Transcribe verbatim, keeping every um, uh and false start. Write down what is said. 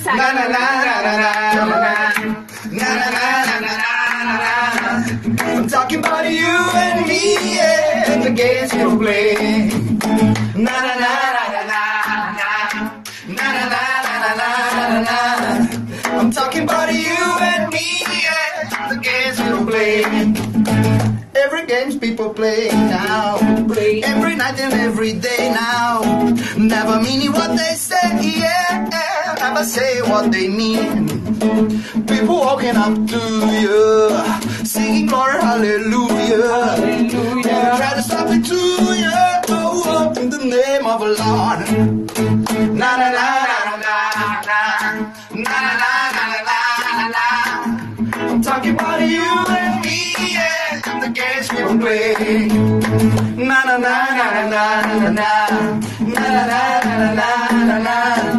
passagem. Na na na na na na na na na na na. I'm talking about you and me and the games you play. Na na na na na na na na na na na. I'm talking about you and me and the games you play. Every games people play now, every night and every day now. Never meaning what they say, yeah, never say what they mean. People walking up to you, singing glory, hallelujah, hallelujah. Try to stop it to you, oh, oh, in the name of the Lord. Na na na na na na na na na na na. I'm talking about you and me. The games we play. Na na na na na na na na na na na na na.